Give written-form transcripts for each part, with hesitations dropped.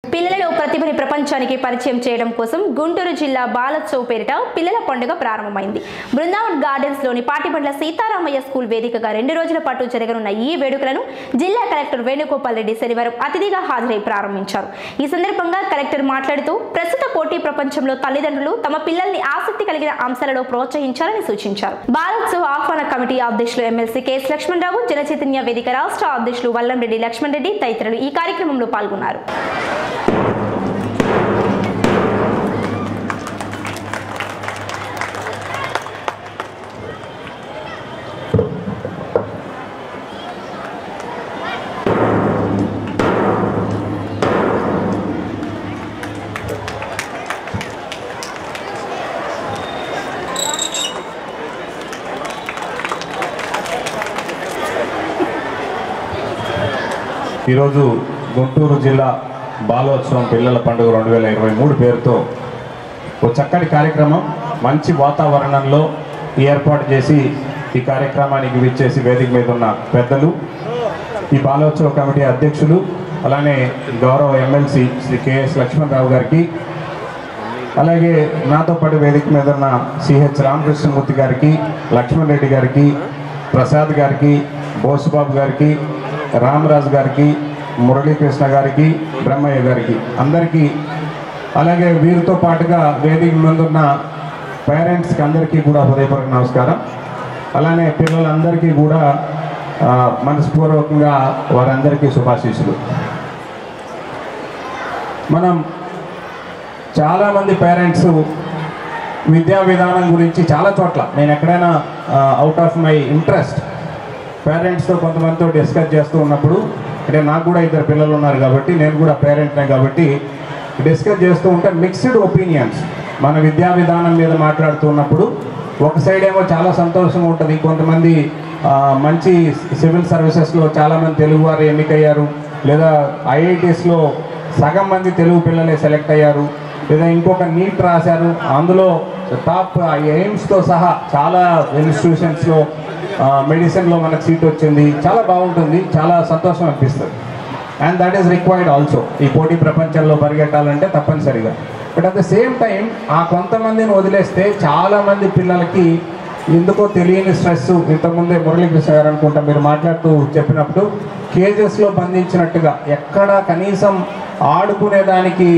పిల్లలలో ప్రతిభని ప్రపంచానికి పరిచయం చేయడం కోసం గుంటూరు జిల్లా బాలోత్సవ్ పేరిట పిల్లల పండుగ ప్రారంభమైంది. బృందావన్ గార్డెన్స్ లోని పాటిబండ్ల సీతారామయ్య స్కూల్ వేదికగా 2 రోజుల పాటు జరగనున్న ఈ వేడుకలను జిల్లా కలెక్టర్ వేణుగోపాల్ రెడ్డి శనివారం అతిథిగా హాజరై ప్రారంభించారు. ఈ సందర్భంగా కలెక్టర్ మాట్లాడుతూ ప్రస్తుత పోటీ ప్రపంచంలో తల్లిదండ్రులు తమ పిల్లల్ని ఆసక్తి కలిగిన అంశాలలో ప్రోత్సహించాలని సూచించారు. బాలోత్సవ్ ఆహ్వాన కమిటీ అధ్యక్షులు ఎమ్మెల్సీ కెఎస్ లక్ష్మణరావు, జనచైతన్య వేదిక రాష్ట్ర అధ్యక్షులు వల్లంరెడ్డి లక్ష్మణ్ రెడ్డి తదితరులు ఈ కార్యక్రమంలో పాల్గొన్నారు. ఈరోజు గుంటూరు జిల్లా బాలోత్సవం పిల్లల పండుగ 2023 పేరుతో ఒక చక్కటి కార్యక్రమం మంచి వాతావరణంలో ఏర్పాటు చేసి ఈ కార్యక్రమానికి విచ్చేసి వేదిక మీద ఉన్న పెద్దలు, ఈ బాలోత్సవ కమిటీ అధ్యక్షులు, అలానే గౌరవ ఎమ్మెల్సీ శ్రీ కెఎస్ లక్ష్మణరావు గారికి, అలాగే నాతో పాటు వేదిక మీద ఉన్న సిహెచ్ రామకృష్ణమూర్తి గారికి, లక్ష్మణ్ రెడ్డి గారికి, ప్రసాద్ గారికి, బోసుబాబు గారికి, రామరాజు గారికి, మురళీకృష్ణ గారికి, బ్రహ్మయ్య గారికి అందరికీ, అలాగే వీరితో పాటుగా వేదిక ముందున్న పేరెంట్స్కి అందరికీ కూడా హృదయపూర్వక నమస్కారం. అలానే పిల్లలందరికీ కూడా మనస్పూర్వకంగా వారందరికీ శుభాశీస్సులు. మనం చాలామంది పేరెంట్స్ విద్యా విధానం గురించి చాలా చోట్ల నేను ఎక్కడైనా అవుట్ ఆఫ్ మై ఇంట్రెస్ట్ పేరెంట్స్తో కొంతమందితో డిస్కస్ చేస్తూ ఉన్నప్పుడు, అంటే నాకు కూడా 2 పిల్లలు ఉన్నారు కాబట్టి నేను కూడా పేరెంట్నే కాబట్టి డిస్కస్ చేస్తూ ఉంటే మిక్స్డ్ ఒపీనియన్స్ మన విద్యా విధానం మీద మాట్లాడుతున్నప్పుడు ఒక సైడ్ ఏమో చాలా సంతోషంగా ఉంటుంది. కొంతమంది మంచి సివిల్ సర్వీసెస్లో చాలామంది తెలుగు వారు ఎన్నికయ్యారు, లేదా ఐఐటీస్లో సగం మంది తెలుగు పిల్లలే సెలెక్ట్ అయ్యారు, లేదా ఇంకొక నీట్ రాశారు, అందులో టాప్ ఎయిమ్స్తో సహా చాలా ఇన్స్టిట్యూషన్స్లో మెడిసిన్లో మనకు సీట్ వచ్చింది. చాలా బాగుంటుంది, చాలా సంతోషం అనిపిస్తుంది. And that is required also. ఈ పోటీ ప్రపంచంలో పరిగెట్టాలంటే తప్పనిసరిగా. But at the same time ఆ కొంతమందిని వదిలేస్తే చాలామంది పిల్లలకి ఎందుకో తెలియని స్ట్రెస్, ఇంతకుముందే మురళీకృష్ణ గారు అనుకుంటా మీరు మాట్లాడుతూ చెప్పినప్పుడు కేజెస్లో బంధించినట్టుగా ఎక్కడ కనీసం ఆడుకునేదానికి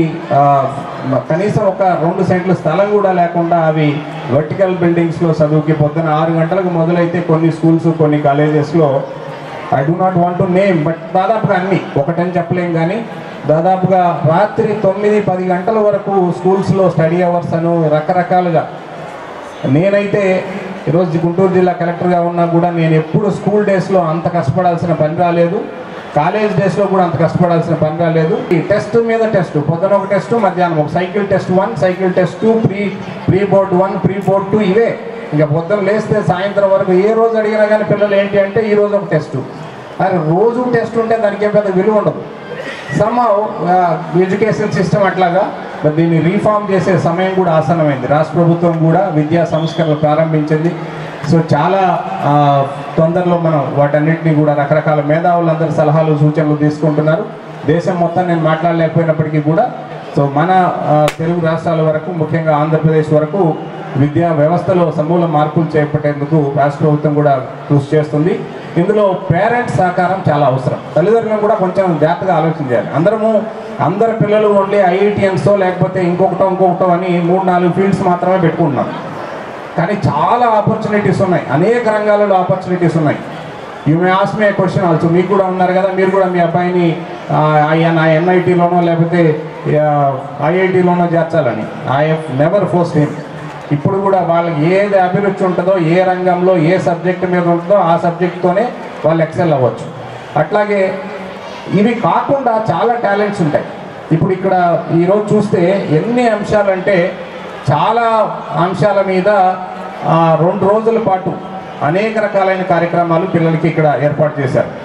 కనీసం ఒక 2 సెంట్ల స్థలం కూడా లేకుండా అవి వర్టికల్ బిల్డింగ్స్లో చదువుకి పొద్దున 6 గంటలకు మొదలైతే కొన్ని స్కూల్స్ కొన్ని కాలేజెస్లో I do not want to name, but దాదాపుగా అన్నీ ఒకటని చెప్పలేం కానీ దాదాపుగా రాత్రి 9-10 గంటల వరకు స్కూల్స్లో స్టడీ అవర్స్ అను రకరకాలుగా. నేనైతే ఈరోజు గుంటూరు జిల్లా కలెక్టర్గా ఉన్నా కూడా నేను ఎప్పుడు స్కూల్ డేస్లో అంత కష్టపడాల్సిన పని రాలేదు, కాలేజ్ డేస్లో కూడా అంత కష్టపడాల్సిన పని రాలేదు. ఈ టెస్ట్ మీద టెస్ట్, పొద్దున ఒక టెస్ట్, మధ్యాహ్నం ఒక cycle test 1, cycle test 2, pre board 1, pre board 2, ఇవే. ఇంకా పొద్దున లేస్తే సాయంత్రం వరకు ఏ రోజు అడిగినా కానీ పిల్లలు ఏంటి అంటే ఈరోజు ఒక టెస్ట్. అది రోజు టెస్ట్ ఉంటే దానికి ఏం పెద్ద విలువ ఉండదు. సమ్హౌ ఎడ్యుకేషన్ సిస్టమ్ అట్లాగా మరి దీన్ని రీఫార్మ్ చేసే సమయం కూడా ఆసన్నమైంది. రాష్ట్ర ప్రభుత్వం కూడా విద్యా సంస్కరణలు ప్రారంభించింది. సో చాలా తొందరలో మనం వాటన్నిటినీ కూడా రకరకాల మేధావులందరి సలహాలు సూచనలు తీసుకుంటున్నారు. దేశం మొత్తం నేను మాట్లాడలేకపోయినప్పటికీ కూడా సో మన తెలుగు రాష్ట్రాల వరకు, ముఖ్యంగా ఆంధ్రప్రదేశ్ వరకు విద్యా వ్యవస్థలో సమూల మార్పులు చేపట్టేందుకు రాష్ట్ర ప్రభుత్వం కూడా కృషి చేస్తుంది. ఇందులో పేరెంట్స్ సహకారం చాలా అవసరం. తల్లిదండ్రులను కూడా కొంచెం జాగ్రత్తగా ఆలోచన చేయాలి. అందరి పిల్లలు ఓన్లీ ఐఐటిఎన్స్తో లేకపోతే ఇంకొకటో అని 3-4 ఫీల్డ్స్ మాత్రమే పెట్టుకుంటున్నారు. కానీ చాలా ఆపర్చునిటీస్ ఉన్నాయి, అనేక రంగాలలో ఆపర్చునిటీస్ ఉన్నాయి. You may ask me a question also. మీకు కూడా ఉన్నారు కదా, మీరు కూడా మీ అబ్బాయిని ఎన్ఐటీలోనో లేకపోతే ఐఐటీలోనో చేర్చాలని. I have never forced him. ఇప్పుడు కూడా వాళ్ళకి ఏది అభిరుచి ఉంటుందో, ఏ రంగంలో ఏ సబ్జెక్ట్ మీద ఉంటుందో ఆ సబ్జెక్ట్తోనే వాళ్ళు ఎక్సెల్ అవ్వచ్చు. అట్లాగే ఇవి కాకుండా చాలా టాలెంట్స్ ఉంటాయి. ఇప్పుడు ఇక్కడ ఈరోజు చూస్తే ఎన్ని అంశాలంటే చాలా అంశాల మీద 2 రోజుల పాటు అనేక రకాలైన కార్యక్రమాలు పిల్లలకి ఇక్కడ ఏర్పాటు చేశారు.